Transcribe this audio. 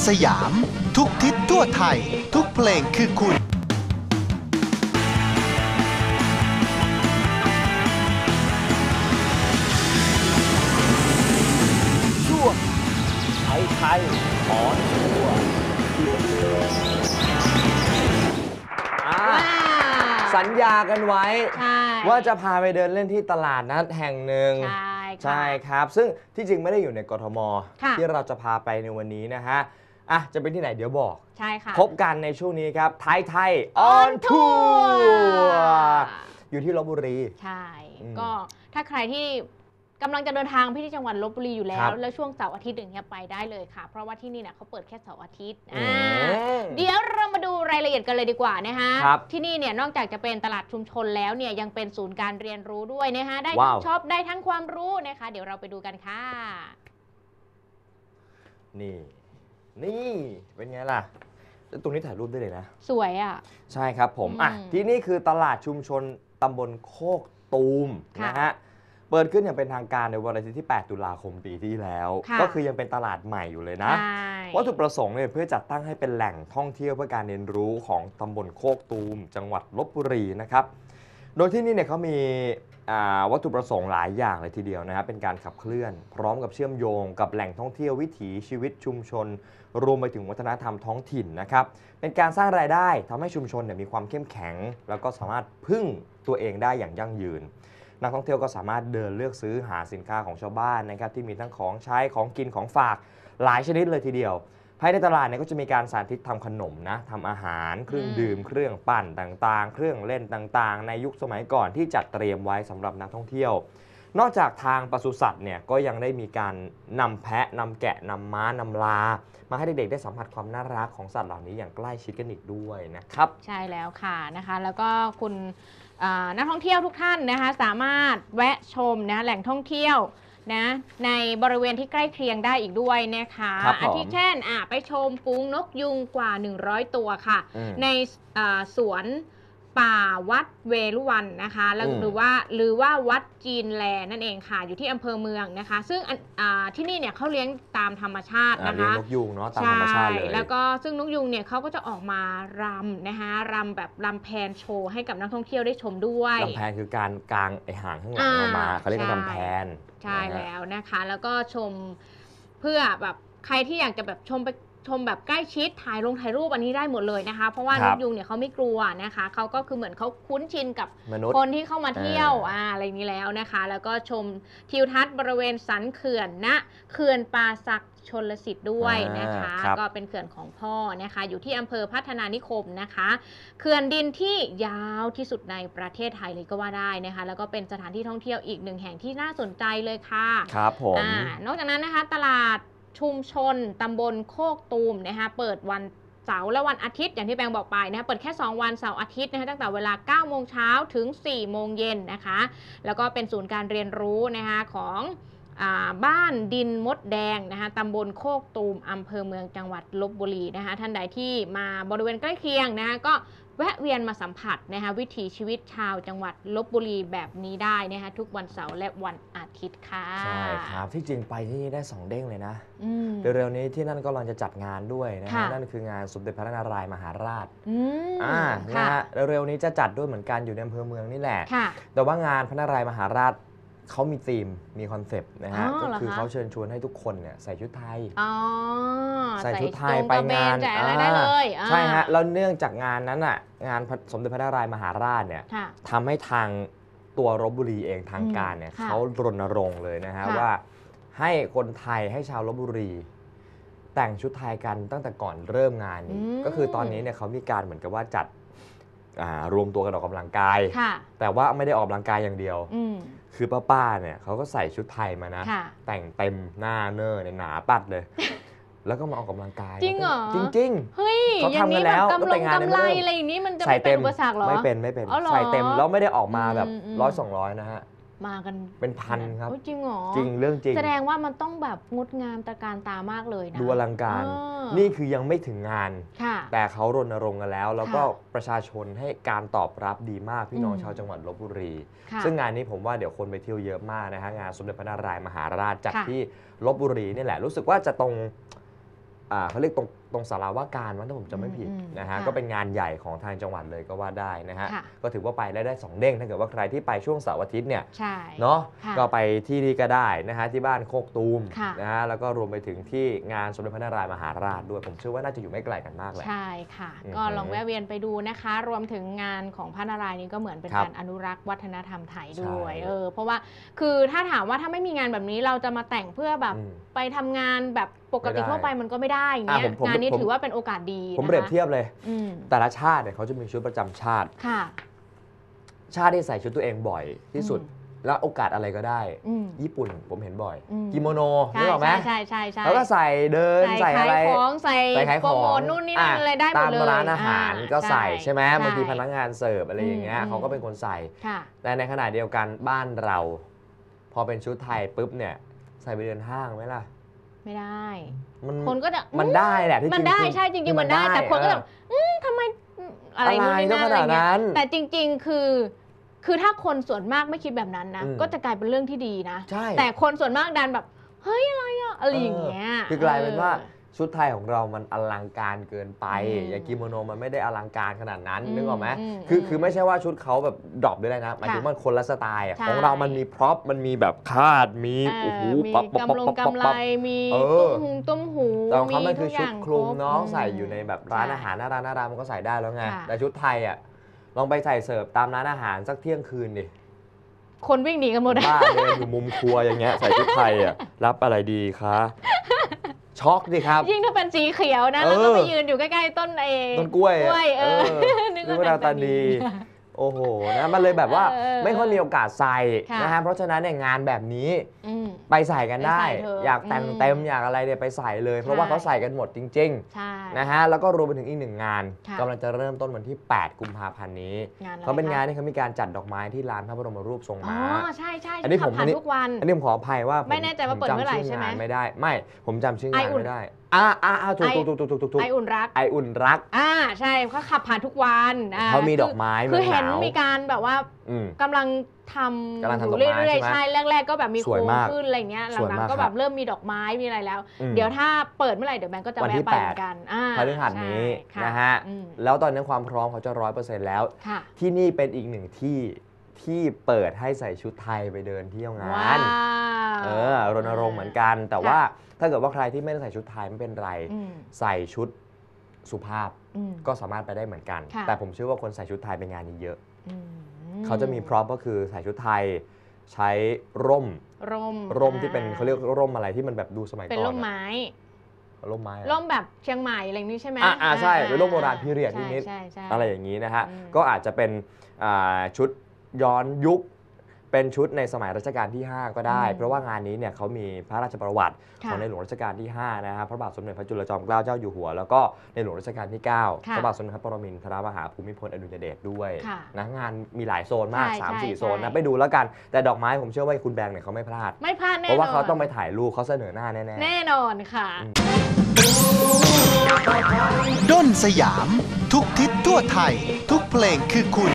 สยามทุกทิศทั่วไทยทุกเพลงคือคุณช่วงไทยออนทัวร์สัญญากันไว้ว่าจะพาไปเดินเล่นที่ตลาดนัดแห่งหนึ่งใช่ครับซึ่งที่จริงไม่ได้อยู่ในกทมที่เราจะพาไปในวันนี้นะฮะจะเป็นที่ไหนเดี๋ยวบอกใช่ค่ะพบกันในช่วงนี้ครับไทยออนทัวร์อยู่ที่ลพบุรีใช่ก็ถ้าใครที่กำลังจะเดินทางไปที่จังหวัดลพบุรีอยู่แล้วช่วงเสาร์อาทิตย์อย่างเงี้ยไปได้เลยค่ะเพราะว่าที่นี่เนี่ยเขาเปิดแค่เสาร์อาทิตย์เดี๋ยวเรามาดูรายละเอียดกันเลยดีกว่านะคะที่นี่เนี่ยนอกจากจะเป็นตลาดชุมชนแล้วเนี่ยยังเป็นศูนย์การเรียนรู้ด้วยนะคะได้ทั้งช็อปได้ทั้งความรู้นะคะเดี๋ยวเราไปดูกันค่ะนี่เป็นไงล่ะตรงนี้ถ่ายรูปได้เลยนะสวยอ่ะใช่ครับผมที่นี่คือตลาดชุมชนตำบลโคกตูมนะฮะเปิดขึ้นอย่างเป็นทางการในวันอาทิตย์ที่8ตุลาคมปีที่แล้วก็คือยังเป็นตลาดใหม่อยู่เลยนะวัตถุประสงค์เนี่ยเพื่อจัดตั้งให้เป็นแหล่งท่องเที่ยวเพื่อการเรียนรู้ของตำบลโคกตูมจังหวัดลพบุรีนะครับโดยที่นี่เนี่ยเขามีวัตถุประสงค์หลายอย่างเลยทีเดียวนะครับเป็นการขับเคลื่อนพร้อมกับเชื่อมโยงกับแหล่งท่องเที่ยววิถีชีวิตชุมชนรวมไปถึงวัฒนธรรมท้องถิ่นนะครับเป็นการสร้างรายได้ทำให้ชุมชนเนี่ยมีความเข้มแข็งแล้วก็สามารถพึ่งตัวเองได้อย่างยั่งยืนนักท่องเที่ยวก็สามารถเดินเลือกซื้อหาสินค้าของชาวบ้านนะครับที่มีทั้งของใช้ของกินของฝากหลายชนิดเลยทีเดียวภายในตลาดเนี่ยก็จะมีการสาธิตทำขนมนะทำอาหารเครื่องดื่มเครื่องปั่นต่างๆเครื่องเล่นต่างๆในยุคสมัยก่อนที่จัดเตรียมไว้สำหรับนักท่องเที่ยวนอกจากทางปศุสัตว์เนี่ยก็ยังได้มีการนำแพะนำแกะนำม้านำลามาให้เด็กๆได้สัมผัสความน่ารักของสัตว์เหล่านี้อย่างใกล้ชิดกันอีกด้วยนะครับใช่แล้วค่ะนะคะแล้วก็คุณนักท่องเที่ยวทุกท่านนะคะสามารถแวะชมนะแหล่งท่องเที่ยวนะในบริเวณที่ใกล้เคียงได้อีกด้วยนะคะอาทิเช่นไปชมฝูงนกยุงกว่า100ตัวค่ะในสวนป่าวัดเวรุวันนะคะหรือว่าวัดจีนแลนั่นเองค่ะอยู่ที่อำเภอเมืองนะคะซึ่งที่นี่เนี่ยเขาเลี้ยงตามธรรมชาตินะคะเลี้ยงนกยุงเนาะตามธรรมชาติเลยแล้วก็ซึ่งนกยุงเนี่ยเขาก็จะออกมารำนะคะรำแบบรำแพนโชว์ให้กับนักท่องเที่ยวได้ชมด้วยรำแพนคือการกางไอหางข้างหลังออกมาเขาเรียกว่ารำแพนใช่แล้วนะคะแล้วก็ชมเพื่อแบบใครที่อยากจะแบบชมแบบใกล้ชิดถ่ายรูปอันนี้ได้หมดเลยนะคะเพราะว่านกยุงเนี่ยเขาไม่กลัวนะคะเขาก็คือเหมือนเขาคุ้นชินกับคนที่เข้ามาเที่ยวอะไรนี้แล้วนะคะแล้วก็ชมทิวทัศน์บริเวณสันเขื่อนณเขื่อนป่าสักชลสิทธิ์ด้วยนะคะก็เป็นเขื่อนของพ่อนะคะอยู่ที่อำเภอพัฒนานิคมนะคะเขื่อนดินที่ยาวที่สุดในประเทศไทยเลยก็ว่าได้นะคะแล้วก็เป็นสถานที่ท่องเที่ยวอีกหนึ่งแห่งที่น่าสนใจเลยค่ะครับผมนอกจากนั้นนะคะตลาดชุมชนตำบลโคกตูมนะคะเปิดวันเสาร์และวันอาทิตย์อย่างที่แบงค์บอกไปนะคะเปิดแค่2วันเสาร์อาทิตย์นะคะตั้งแต่เวลา 9 โมงเช้าถึง 4 โมงเย็นนะคะแล้วก็เป็นศูนย์การเรียนรู้นะคะของบ้านดินมดแดงนะคะตำบลโคกตูมอำเภอเมืองจังหวัดลพบุรีนะคะท่านใดที่มาบริเวณใกล้เคียงนะคะก็แวะเวียนมาสัมผัสนะคะวิถีชีวิตชาวจังหวัดลพบุรีแบบนี้ได้นะคะทุกวันเสาร์และวันอาทิตย์ค่ะใช่ครับที่จริงไปที่นี่ได้2เด้งเลยนะเร็วๆนี้ที่นั่นก็กำลังจะจัดงานด้วยนะฮะนั่นคืองานสมเด็จพระนารายณ์มหาราชนะฮะเร็วๆนี้จะจัดด้วยเหมือนกันอยู่ในอำเภอเมืองนี่แหละแต่ว่างานพระนารายณ์มหาราชเขามีธีมมีคอนเซปต์นะฮะก็คือเขาเชิญชวนให้ทุกคนเนี่ยใส่ชุดไทยใส่ชุดไทยไปงานได้เลยใช่ฮะแล้วเนื่องจากงานนั้นอ่ะงานสมเด็จพระนารายณ์มหาราชเนี่ยทำให้ทางตัวลพบุรีเองทางการเนี่ยเขารณรงค์เลยนะฮะว่าให้คนไทยให้ชาวลพบุรีแต่งชุดไทยกันตั้งแต่ก่อนเริ่มงานนี้ก็คือตอนนี้เนี่ยเขามีการเหมือนกับว่าจัดรวมตัวกันออกกำลังกายแต่ว่าไม่ได้ออกกำลังกายอย่างเดียวคือป้าเนี่ยเขาก็ใส่ชุดไทยมานะแต่งเต็มหน้าเนอร์ในหนาปัดเลยแล้วก็มาออกกำลังกายจริงเหรอจริงเฮ้ยเขาทำกันแล้วกำไรอะไรอย่างนี้มันจะไม่เป็นอุปสรรคหรอไม่เป็นใส่เต็มแล้วไม่ได้ออกมาแบบ100-200นะฮะมากันเป็นพันครับจริงเหรอจริงเรื่องจริงแสดงว่ามันต้องแบบงดงามตระการตามากเลยนะดูอลังการนี่คือยังไม่ถึงงานแต่เขารณรงค์กันแล้วก็ประชาชนให้การตอบรับดีมากพี่น้องชาวจังหวัดลพบุรีซึ่งงานนี้ผมว่าเดี๋ยวคนไปเที่ยวเยอะมากนะฮะงานสมเด็จพระนารายณ์มหาราชจัดที่ลพบุรีนี่แหละรู้สึกว่าจะตรงเขาเรียกตรงศาลาว่าการถ้าผมจำไม่ผิดนะฮะก็เป็นงานใหญ่ของทางจังหวัดเลยก็ว่าได้นะฮะก็ถือว่าไปได้2 เด้งถ้าเกิดว่าใครที่ไปช่วงเสาร์อาทิตย์เนี่ยเนาะก็ไปที่นี่ก็ได้นะฮะที่บ้านโคกตูมนะฮะแล้วก็รวมไปถึงที่งานสมเด็จพระนารายณ์มหาราชด้วยผมเชื่อว่าน่าจะอยู่ไม่ไกลกันมากเลยใช่ค่ะก็ลองแวะเวียนไปดูนะคะรวมถึงงานของพระนารายณ์นี้ก็เหมือนเป็นการอนุรักษ์วัฒนธรรมไทยด้วยเพราะว่าคือถ้าถามว่าถ้าไม่มีงานแบบนี้เราจะมาแต่งเพื่อแบบไปทำงานแบบปกติทั่วไปมันก็ไม่ได้อย่างเงี้ยงานนี้ถือว่าเป็นโอกาสดีผมเปรียบเทียบเลยแต่ละชาติเนี่ยเขาจะมีชุดประจำชาติชาติที่ใส่ชุดตัวเองบ่อยที่สุดแล้วโอกาสอะไรก็ได้ญี่ปุ่นผมเห็นบ่อยกิโมโนนึกออกไหมใช่แล้วก็ใส่เดินใส่อะไรใส่โปรโมทนู่นนี่นั่นอะไรได้หมดเลยตามร้านอาหารก็ใส่ใช่ไหมบางทีพนักงานเสิร์ฟอะไรอย่างเงี้ยเขาก็เป็นคนใส่แต่ในขณะเดียวกันบ้านเราพอเป็นชุดไทยปุ๊บเนี่ยใส่ไปเดินห้างไหมล่ะไม่ได้คนก็จะมันได้แหละที่มันได้ใช่จริงๆมันได้แต่คนก็จะทำไมอะไรนู่นนี่นั่นอะไรเงี้ยแต่จริงๆคือถ้าคนส่วนมากไม่คิดแบบนั้นนะก็จะกลายเป็นเรื่องที่ดีนะแต่คนส่วนมากดันแบบเฮ้ยอะไรอะอะไรอย่างเงี้ยคือกลายเป็นว่าชุดไทยของเรามันอลังการเกินไปอย่างกิโมโนมันไม่ได้อลังการขนาดนั้นนึกออกไหมคือไม่ใช่ว่าชุดเขาแบบดรอปด้วยนะหมายถึงมันคนละสไตล์ของเรามันมีพร็อพมันมีแบบคาดมีโอ้โหปั๊บกำไรมีต้มหูแต่ของเขามันคือชุดคลุมน้องใส่อยู่ในแบบร้านอาหารน่ารักมันก็ใส่ได้แล้วไงแต่ชุดไทยอ่ะลองไปใส่เสิร์ฟตามร้านอาหารสักเที่ยงคืนดิคนวิ่งหนีกันหมดบ้าเลยอยู่มุมครัวอย่างเงี้ยใส่ชุดไทยอ่ะรับอะไรดีคะช็อกดิครับยิ่งถ้าเป็นสีเขียวนะแล้วก็ไปยืนอยู่ใกล้ๆต้นกล้วยนึกว่าตาดีโอ้โหนะมันเลยแบบว่าไม่ค่อยมีโอกาสใส่นะฮะเพราะฉะนั้นเนี่ยงานแบบนี้ไปใส่กันได้อยากแต่งเต็มอยากอะไรเนี่ยไปใส่เลยเพราะว่าเขาใส่กันหมดจริงๆนะฮะแล้วก็รวมไปถึงอีก1 งานกำลังจะเริ่มต้นวันที่8 กุมภาพันธ์นี้เขาเป็นงานที่เขามีการจัดดอกไม้ที่ลานพระบรมรูปทรงม้าใช่ใช่อันนี้ผมทุกวันอันนี้ผมขออภัยว่าไม่แน่ใจว่าเปิดเมื่อไหร่ใช่ไหมไม่ได้ไม่ผมจำชื่องานไม่ได้ถูกไออุ่นรักใช่เขาขับผ่านทุกวันเขามีดอกไม้คือเห็นมีการแบบว่ากำลังทำอยู่เรื่อยๆใช่แรกๆก็แบบมีโค้งขึ้นอะไรเงี้ยหลังๆก็แบบเริ่มมีดอกไม้มีอะไรแล้วเดี๋ยวถ้าเปิดเมื่อไหร่เดี๋ยวแบงก์ก็จะแวะไปเหมือนกันพฤหัสนี้นะฮะแล้วตอนนี้ความพร้อมเขาจะ100%แล้วที่นี่เป็นอีกหนึ่งที่เปิดให้ใส่ชุดไทยไปเดินเที่ยวงานรณรงค์เหมือนกันแต่ว่าถ้าเกิดว่าใครที่ไม่ได้ใส่ชุดไทยไม่เป็นไรใส่ชุดสุภาพก็สามารถไปได้เหมือนกันแต่ผมเชื่อว่าคนใส่ชุดไทยไปงานนี้เยอะเขาจะมีพร็อพก็คือใส่ชุดไทยใช้ร่มที่เป็นเขาเรียกร่มอะไรที่มันแบบดูสมัยก่อนเป็นร่มไม้ร่มแบบเชียงใหม่อะไรนี้ใช่ไหมใช่เป็นร่มโบราณพีเรียดนิดๆอะไรอย่างนี้นะฮะก็อาจจะเป็นชุดย้อนยุคเป็นชุดในสมัยรัชกาลที่5ก็ได้เพราะว่างานนี้เนี่ยเขามีพระราชประวัติของในหลวงรัชกาลที่5นะครับพระบาทสมเด็จพระจุลจอมเกล้าเจ้าอยู่หัวแล้วก็ในหลวงรัชกาลที่9พระบาทสมเด็จพระปรมินทรมหาภูมิพลอดุลยเดชด้วยนะงานมีหลายโซนมาก 3-4 โซนนะไปดูแล้วกันแต่ดอกไม้ผมเชื่อว่าคุณแบงค์เนี่ยเขาไม่พลาดแน่นอนเพราะว่าเขาต้องไปถ่ายรูปเขาเสนอหน้าแน่นอนค่ะด้นสยามทุกทิศทั่วไทยทุกเพลงคือคุณ